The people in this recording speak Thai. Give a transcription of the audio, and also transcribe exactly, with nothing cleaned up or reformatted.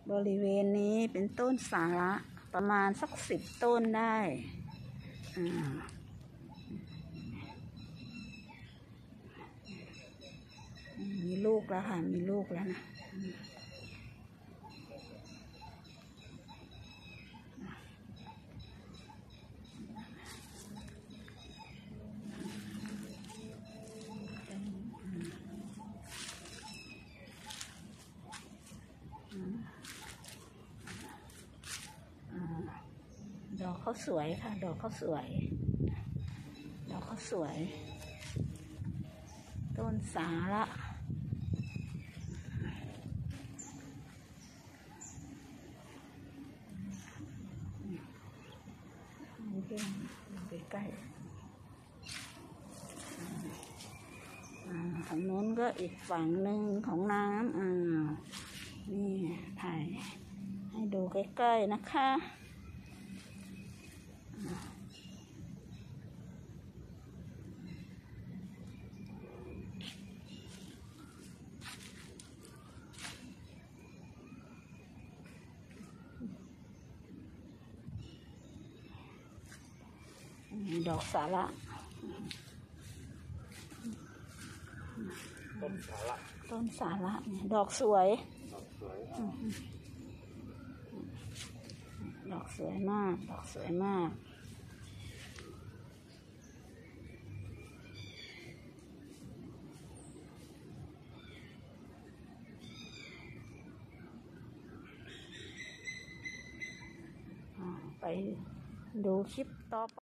บริเวณนี้เป็นต้นสาระประมาณสักสิบต้นได้อ่ามีลูกแล้วค่ะมีลูกแล้วนะดอกเขาสวยค่ะดอกเขาสวยดอกเขาสวยต้นสาระดูใกล้ๆทางโน้นก็อีกฝั่งหนึ่งของน้ำอ่านี่ถ่ายให้ดูใกล้ๆนะคะดอกสาระต้นสาระต้นสาระเนี่ยดอกสวยดอกสวยดอกสวยมากดอกสวยมากไปดูคลิปต่อไป